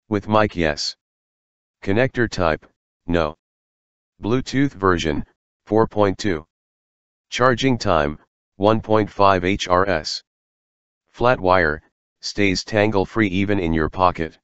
With mic yes. Connector type, no. Bluetooth version, 4.2. Charging time, 1.5 HRS. Flatwire, stays tangle-free even in your pocket.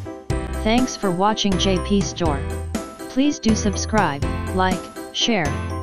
Thanks for watching JP Store. Please do subscribe, like, share,